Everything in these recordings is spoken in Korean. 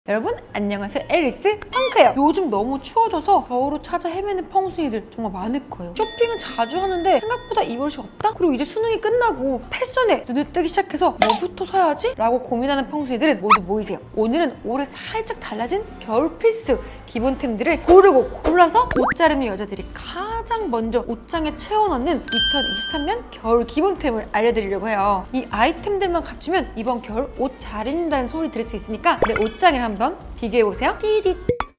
여러분 안녕하세요, 앨리스 펑크예요. 요즘 너무 추워져서 겨울옷 찾아 헤매는 펑순이들 정말 많을 거예요. 쇼핑은 자주 하는데 생각보다 입을 옷이 없다? 그리고 이제 수능이 끝나고 패션에 눈을 뜨기 시작해서 뭐부터 사야지? 라고 고민하는 펑순이들은 모두 모이세요. 오늘은 올해 살짝 달라진 겨울 필수 기본템들을 골라서 옷 자르는 여자들이 가장 먼저 옷장에 채워넣는 2023년 겨울 기본템을 알려드리려고 해요. 이 아이템들만 갖추면 이번 겨울 옷 잘 입는다는 소리 들을 수 있으니까 내 옷장을 한번 비교해보세요. 띠릿!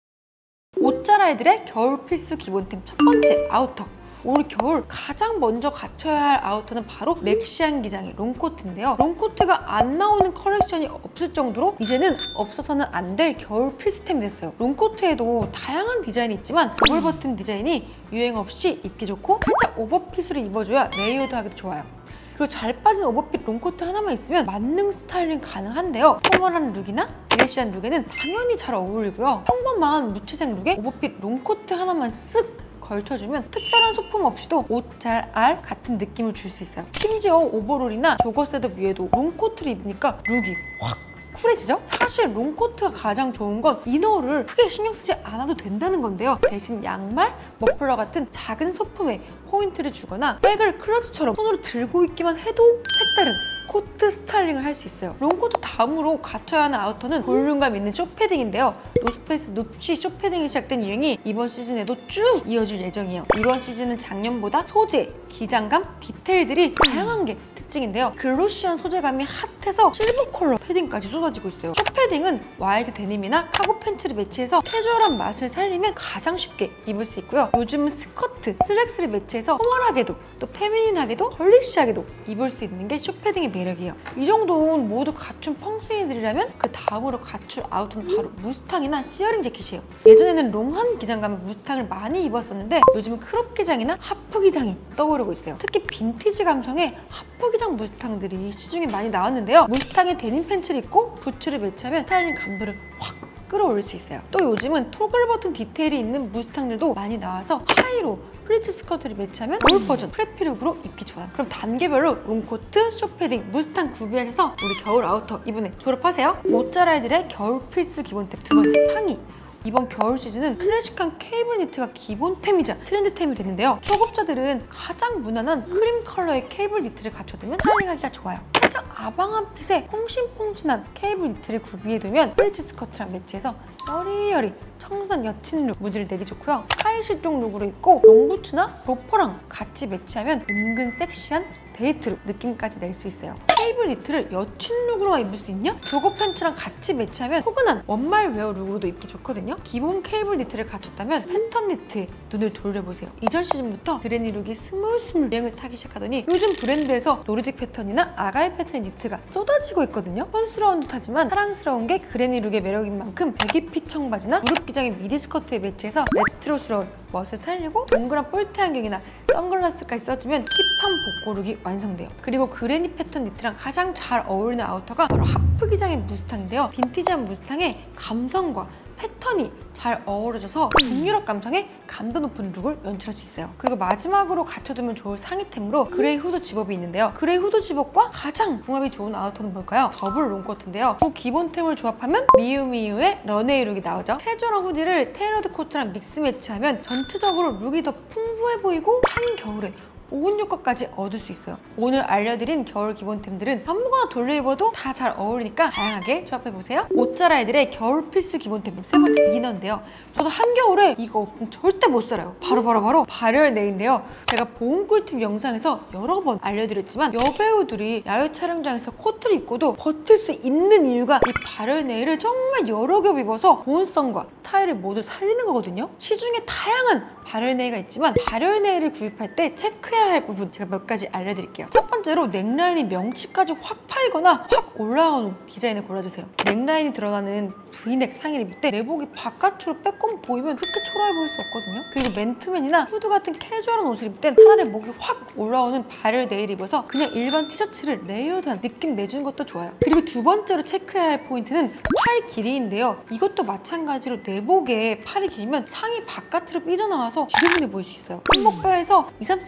옷 잘 알들의 겨울 필수 기본템 첫 번째, 아우터. 올 겨울 가장 먼저 갖춰야 할 아우터는 바로 맥시안 기장의 롱코트인데요. 롱코트가 안 나오는 컬렉션이 없을 정도로 이제는 없어서는 안 될 겨울 필수템이 됐어요. 롱코트에도 다양한 디자인이 있지만 더블 버튼 디자인이 유행 없이 입기 좋고 살짝 오버핏으로 입어줘야 레이어드하기도 좋아요. 그리고 잘 빠진 오버핏 롱코트 하나만 있으면 만능 스타일링 가능한데요. 포멀한 룩이나 드레시한 룩에는 당연히 잘 어울리고요. 평범한 무채색 룩에 오버핏 롱코트 하나만 쓱 걸쳐주면 특별한 소품 없이도 옷 잘 알 같은 느낌을 줄 수 있어요. 심지어 오버롤이나 조거 셋업 위에도 롱코트를 입으니까 룩이 확 쿨해지죠? 사실 롱코트가 가장 좋은 건 이너를 크게 신경 쓰지 않아도 된다는 건데요. 대신 양말, 머플러 같은 작은 소품에 포인트를 주거나 백을 클러치처럼 손으로 들고 있기만 해도 색다른 코트 스타일링을 할 수 있어요. 롱코트 다음으로 갖춰야 하는 아우터는 볼륨감 있는 쇼패딩인데요. 노스페이스 눕시 쇼패딩이 시작된 유행이 이번 시즌에도 쭉 이어질 예정이에요. 이번 시즌은 작년보다 소재, 기장감, 디테일들이 다양한 게 특징인데요. 글로시한 소재감이 핫해서 실버 컬러 패딩까지 쏟아지고 있어요. 쇼패딩은 와이드 데님이나 카고 팬츠를 매치해서 캐주얼한 맛을 살리면 가장 쉽게 입을 수 있고요. 요즘은 스커트, 슬랙스를 매치해서 포멀하게도 또 페미닌하게도 걸리시하게도 입을 수 있는 게 쇼패딩의 매력이에요. 이 정도는 모두 갖춘 펑순이들이라면 그 다음으로 갖출 아우터는 바로 무스탕이나 시어링 재킷이에요. 예전에는 롱한 기장감의 무스탕을 많이 입었었는데 요즘은 크롭 기장이나 하프 기장이 떠오르고 있어요. 특히 빈티지 감성의 하프 기장 무스탕들이 시중에 많이 나왔는데요. 무스탕에 데님 팬츠를 입고 부츠를 매치하면 스타일링 감도를 확 끌어올릴 수 있어요. 또 요즘은 토글 버튼 디테일이 있는 무스탕들도 많이 나와서 하이로 플리츠 스커트를 매치하면 올 버전 프레피 룩으로 입기 좋아요. 그럼 단계별로 롱코트, 쇼패딩, 무스탕 구비하셔서 우리 겨울 아우터 이번에 졸업하세요. 옷 잘 알들의 겨울 필수 기본템 두 번째, 팡이. 이번 겨울 시즌은 클래식한 케이블 니트가 기본템이자 트렌드템이 됐는데요. 초급자들은 가장 무난한 크림 컬러의 케이블 니트를 갖춰두면 스타일링하기가 좋아요. 살짝 아방한 핏의 퐁신퐁신한 케이블 니트를 구비해두면 플리츠 스커트랑 매치해서 여리여리 청순한 여친 룩 무드를 내기 좋고요. 하이 실종 룩으로 입고 롱부츠나 로퍼랑 같이 매치하면 은근 섹시한 데이트룩 느낌까지 낼 수 있어요. 케이블 니트를 여친 룩으로만 입을 수 있냐? 조거 팬츠랑 같이 매치하면 포근한 원말 웨어 룩으로도 입기 좋거든요. 기본 케이블 니트를 갖췄다면 패턴 니트에 눈을 돌려보세요. 이전 시즌부터 그레니 룩이 스물스물 유행을 타기 시작하더니 요즘 브랜드에서 노르딕 패턴이나 아가일 패턴의 니트가 쏟아지고 있거든요. 촌스러운 듯하지만 사랑스러운 게 그레니 룩의 매력인 만큼 배기핏 청바지나 무릎 기장의 미디 스커트에 매치해서 레트로스러운 멋을 살리고 동그란 뿔테 안경이나 선글라스까지 써주면 힙한 복고 룩이 완성돼요. 그리고 그레니 패턴 니트랑 가장 잘 어울리는 아우터가 바로 하프 기장의 무스탕인데요. 빈티지한 무스탕의 감성과 패턴이 잘 어우러져서 북유럽 감성의 감도 높은 룩을 연출할 수 있어요. 그리고 마지막으로 갖춰두면 좋을 상의템으로 그레이 후드 집업이 있는데요. 그레이 후드 집업과 가장 궁합이 좋은 아우터는 뭘까요? 더블 롱코트인데요. 두 기본템을 조합하면 미우미우의 런웨이 룩이 나오죠. 캐주얼한 후디를 테일러드 코트랑 믹스 매치하면 전체적으로 룩이 더 풍부해 보이고 한겨울에 오은 효과까지 얻을 수 있어요. 오늘 알려드린 겨울 기본템들은 아무거나 돌려 입어도 다 잘 어울리니까 다양하게 조합해보세요. 옷 잘 알들의 겨울 필수 기본템 세 번째, 이너인데요. 저도 한겨울에 이거 없으면 절대 못 살아요. 바로 발열 네일인데요. 제가 보온 꿀팁 영상에서 여러 번 알려드렸지만 여배우들이 야외 촬영장에서 코트를 입고도 버틸 수 있는 이유가 이 발열 네일을 정말 여러 겹 입어서 보온성과 스타일을 모두 살리는 거거든요. 시중에 다양한 발열 네일가 있지만 발열 네일을 구입할 때 체크해야 할 부분 제가 몇 가지 알려드릴게요. 첫 번째로 넥라인이 명치까지 확 파이거나 확 올라오는 디자인을 골라주세요. 넥라인이 드러나는 브이넥 상의를 입을 때 내복이 바깥으로 빼꼼 보이면 그렇게 초라해 보일 수 없거든요. 그리고 맨투맨이나 후드 같은 캐주얼한 옷을 입을 땐 차라리 목이 확 올라오는 발열 네일 입어서 그냥 일반 티셔츠를 레이어드한 느낌 내주는 것도 좋아요. 그리고 두 번째로 체크해야 할 포인트는 팔 길이인데요. 이것도 마찬가지로 내복에 팔이 길면 상의 바깥으로 삐져나와서 지저분해 보일 수 있어요. 손목뼈에서 2, 3cm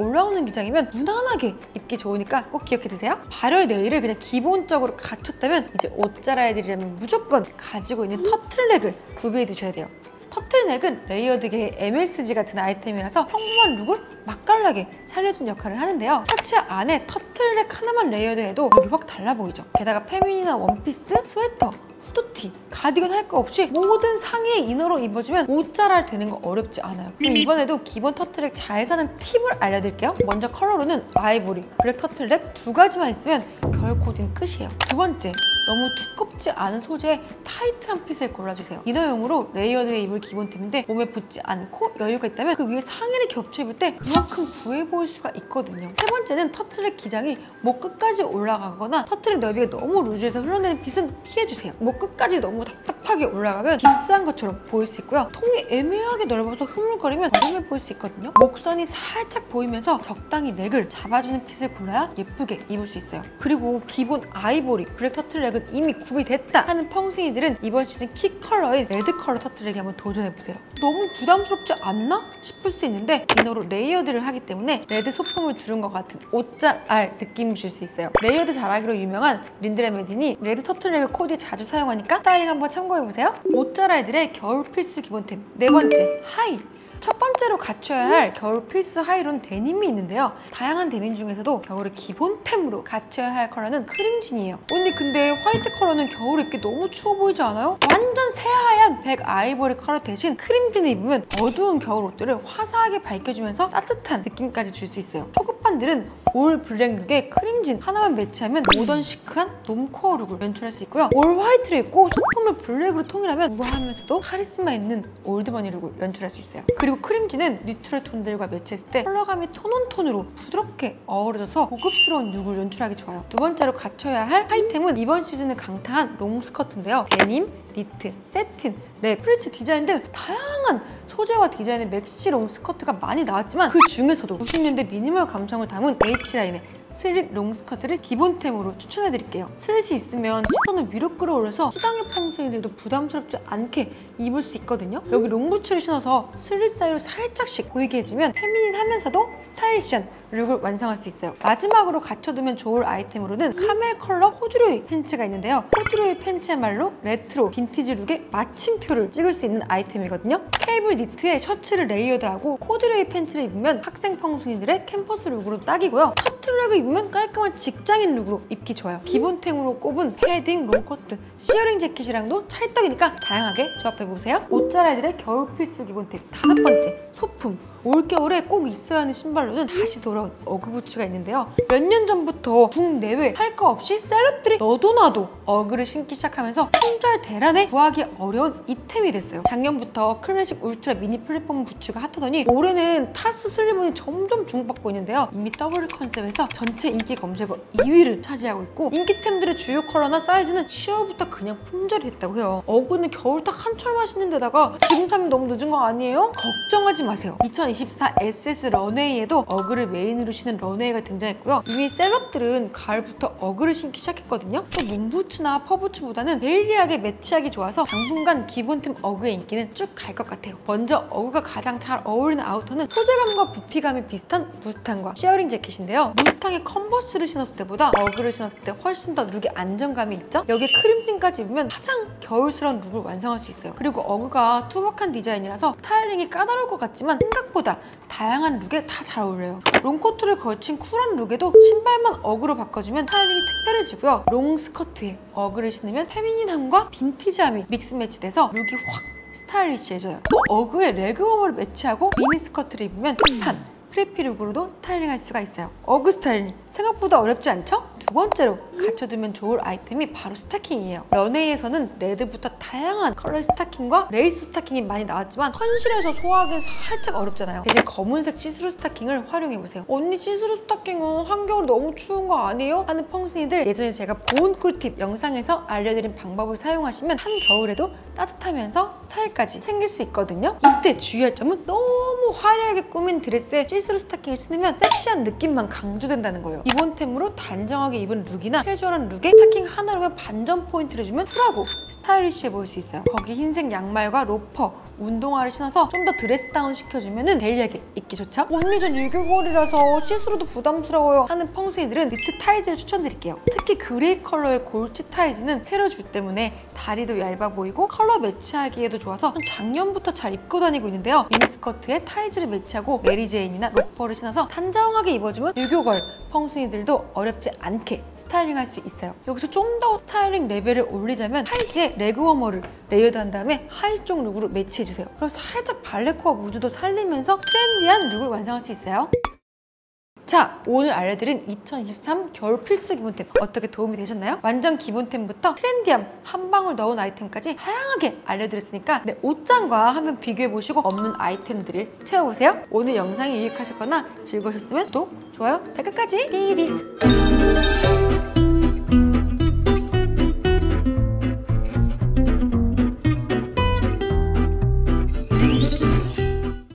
올라오는 기장이면 무난하게 입기 좋으니까 꼭 기억해두세요. 발열 네일을 그냥 기본적으로 갖췄다면 이제 옷자라이들이라면 무조건 가지고 있는 터틀넥을 구비해두셔야 돼요. 터틀넥은 레이어드계의 MSG 같은 아이템이라서 평범한 룩을 맛깔나게 살려준 역할을 하는데요. 셔츠 안에 터틀넥 하나만 레이어드해도 룩이 확 달라 보이죠. 게다가 페미닌한 원피스, 스웨터, 후드티, 가디건 할 거 없이 모든 상의에 이너로 입어주면 옷자랄 되는 거 어렵지 않아요. 그리고 이번에도 기본 터틀넥 잘 사는 팁을 알려드릴게요. 먼저 컬러로는 아이보리, 블랙 터틀넥 두 가지만 있으면 겨울 코디는 끝이에요. 두 번째, 너무 두껍지 않은 소재의 타이트한 핏을 골라주세요. 이너용으로 레이어드에 입을 기본템인데 몸에 붙지 않고 여유가 있다면 그 위에 상의를 겹쳐 입을 때 그만큼 부해 보일 수가 있거든요. 세 번째는 터틀넥 기장이 목 끝까지 올라가거나 터틀넥 넓이가 너무 루즈해서 흘러내리는 핏은 피해주세요. 목 끝까지 너무 답답하게 올라가면 깁스한 것처럼 보일 수 있고요. 통이 애매하게 넓어서 흐물거리면 어둠해 보일 수 있거든요. 목선이 살짝 보이면서 적당히 넥을 잡아주는 핏을 골라야 예쁘게 입을 수 있어요. 그리고 기본 아이보리, 블랙 터틀넥은 이미 구비됐다 하는 펑숭이들은 이번 시즌 키 컬러인 레드 컬러 터틀넥에 한번 도전해보세요. 너무 부담스럽지 않나 싶을 수 있는데 이너로 레이어드를 하기 때문에 레드 소품을 두른 것 같은 옷잘 느낌을 줄 수 있어요. 레이어드 잘하기로 유명한 린드레 메딘이 레드 터틀넥을 코디에 자주 사용하니까 스타일링 한번 참고해보세요. 옷잘알들의 겨울 필수 기본템 네 번째, 하이. 첫 번째로 갖춰야 할 겨울 필수 하이로는 데님이 있는데요. 다양한 데님 중에서도 겨울에 기본템으로 갖춰야 할 컬러는 크림진이에요. 언니 근데 화이트 컬러는 겨울에 입기 너무 추워 보이지 않아요? 완전 새하얀 백 아이보리 컬러 대신 크림진을 입으면 어두운 겨울 옷들을 화사하게 밝혀주면서 따뜻한 느낌까지 줄 수 있어요. 초급반들은 올 블랙 룩에 크림진 하나만 매치하면 모던 시크한 놈코어 룩을 연출할 수 있고요. 올 화이트를 입고 소품을 블랙으로 통일하면 우아하면서도 카리스마 있는 올드머니 룩을 연출할 수 있어요. 그리고 크림진은 뉴트럴 톤들과 매치했을 때 컬러감이 톤온톤으로 부드럽게 어우러져서 고급스러운 룩을 연출하기 좋아요. 두 번째로 갖춰야 할 아이템은 이번 시즌을 강타한 롱스커트인데요. 데님, 니트, 세틴, 랩, 프리츠 디자인 등 다양한 소재와 디자인의 맥시 롱스커트가 많이 나왔지만 그 중에서도 90년대 미니멀 감성을 담은 H라인의 슬릿 롱스커트를 기본템으로 추천해드릴게요. 슬릿이 있으면 시선을 위로 끌어올려서 시장의 펑숭이들도 부담스럽지 않게 입을 수 있거든요. 여기 롱부츠를 신어서 슬릿 사이로 살짝씩 보이게 해주면 페미닌하면서도 스타일리시한 룩을 완성할 수 있어요. 마지막으로 갖춰두면 좋을 아이템으로는 카멜 컬러 코듀로이 팬츠가 있는데요. 코듀로이 팬츠야말로 레트로 빈티지 룩의 마침표를 찍을 수 있는 아이템이거든요. 케이블 니트에 셔츠를 레이어드하고 코듀로이 팬츠를 입으면 학생 펑숭이들의 캠퍼스 룩으로 딱이고요. 터틀넥을 입으면 깔끔한 직장인 룩으로 입기 좋아요. 기본템으로 꼽은 패딩, 롱코트, 시어링 재킷이랑도 찰떡이니까 다양하게 조합해보세요. 옷자랄들의 겨울 필수 기본템 다섯 번째, 소품. 올겨울에 꼭 있어야 하는 신발로는 다시 돌아온 어그부츠가 있는데요. 몇 년 전부터 국내외 할 거 없이 셀럽들이 너도 나도 어그를 신기 시작하면서 품절 대란에 구하기 어려운 이템이 됐어요. 작년부터 클래식 울트라 미니 플랫폼 부츠가 핫하더니 올해는 타스 슬리본이 점점 주목받고 있는데요. 이미 더블 컨셉에서 전체 인기 검색어 2위를 차지하고 있고 인기템들의 주요 컬러나 사이즈는 10월부터 그냥 품절이 됐다고 해요. 어그는 겨울 딱 한철만 신는 데다가 지금 사면 너무 늦은 거 아니에요? 걱정하지 마세요. 2024 SS 런웨이에도 어그를 메인으로 신은 런웨이가 등장했고요. 이미 셀럽들은 가을부터 어그를 신기 시작했거든요. 또 문부츠나 퍼부츠보다는 데일리하게 매치하기 좋아서 당분간 기본템 어그의 인기는 쭉 갈 것 같아요. 먼저 어그가 가장 잘 어울리는 아우터는 소재감과 부피감이 비슷한 무스탕과 시어링 재킷인데요. 무스탕의 컨버스를 신었을 때보다 어그를 신었을 때 훨씬 더 룩에 안정감이 있죠? 여기에 크림진까지 입으면 가장 겨울스러운 룩을 완성할 수 있어요. 그리고 어그가 투박한 디자인이라서 스타일링이 까다로울 것 같지만 생각보다 다양한 룩에 다 잘 어울려요. 롱코트를 걸친 쿨한 룩에도 신발만 어그로 바꿔주면 스타일링이 특별해지고요. 롱 스커트에 어그를 신으면 페미닌함과 빈티지함이 믹스 매치돼서 룩이 확 스타일리시해져요. 또 어그에 레그워머를 매치하고 미니 스커트를 입으면 힙한 프레피 룩으로도 스타일링할 수가 있어요. 어그 스타일링 생각보다 어렵지 않죠? 두 번째로 갖춰두면 좋을 아이템이 바로 스타킹이에요. 런웨이에서는 레드부터 다양한 컬러의 스타킹과 레이스 스타킹이 많이 나왔지만 현실에서 소화하기 살짝 어렵잖아요. 대신 검은색 시스루 스타킹을 활용해보세요. 언니 시스루 스타킹은 한겨울 너무 추운 거 아니에요? 하는 펑숭이들 예전에 제가 보온 꿀팁 영상에서 알려드린 방법을 사용하시면 한겨울에도 따뜻하면서 스타일까지 챙길 수 있거든요. 이때 주의할 점은 너무 화려하게 꾸민 드레스에 시스루 스타킹을 신으면 섹시한 느낌만 강조된다는 거예요. 기본템으로 단정하게 입은 룩이나 캐주얼한 룩에 스타킹 하나로만 반전 포인트를 주면 쿨하고 스타일리시해 보일 수 있어요. 거기 흰색 양말과 로퍼, 운동화를 신어서 좀 더 드레스 다운 시켜주면 데일리하게 입기 좋죠? 언니 전 유교걸이라서 시스루도 부담스러워요 하는 펑스이들은 니트 타이즈를 추천드릴게요. 특히 그레이 컬러의 골치 타이즈는 세로줄 때문에 다리도 얇아 보이고 컬러 매치하기에도 좋아서 작년부터 잘 입고 다니고 있는데요. 미니스커트에 타이즈를 매치하고 메리제인이나 로퍼를 신어서 단정하게 입어주면 유교걸 펑순이들도 어렵지 않게 스타일링할 수 있어요. 여기서 좀 더 스타일링 레벨을 올리자면 타이즈에 레그워머를 레이어드한 다음에 하이 쪽 룩으로 매치해주세요. 그럼 살짝 발레코어 무드도 살리면서 트렌디한 룩을 완성할 수 있어요. 자, 오늘 알려드린 2023 겨울 필수 기본템 어떻게 도움이 되셨나요? 완전 기본템부터 트렌디함 한 방울 넣은 아이템까지 다양하게 알려드렸으니까 내 옷장과 한번 비교해보시고 없는 아이템들을 채워보세요. 오늘 영상이 유익하셨거나 즐거우셨으면 구독, 좋아요, 댓글까지 띠디!